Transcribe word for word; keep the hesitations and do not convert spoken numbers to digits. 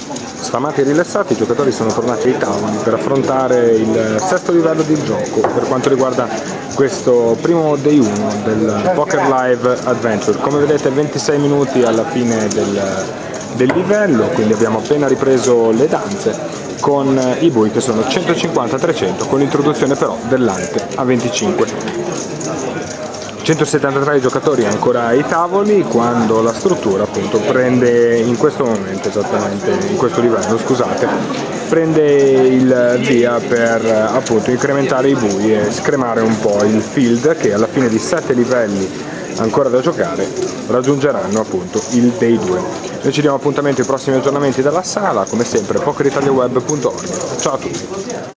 Sfamati e rilassati, i giocatori sono tornati ai tavoli per affrontare il sesto livello di gioco per quanto riguarda questo primo day uno del Poker Live Adventure. Come vedete ventisei minuti alla fine del, del livello, quindi abbiamo appena ripreso le danze con i bui che sono centocinquanta a trecento, con l'introduzione però dell'ante a venticinque. centosettantatré giocatori ancora ai tavoli quando la struttura appunto prende in questo momento, esattamente in questo livello, scusate, prende il via per appunto incrementare i bui e scremare un po' il field, che alla fine di sette livelli ancora da giocare raggiungeranno appunto il day due. Noi ci diamo appuntamento ai prossimi aggiornamenti dalla sala, come sempre poker italia web punto org. Ciao a tutti!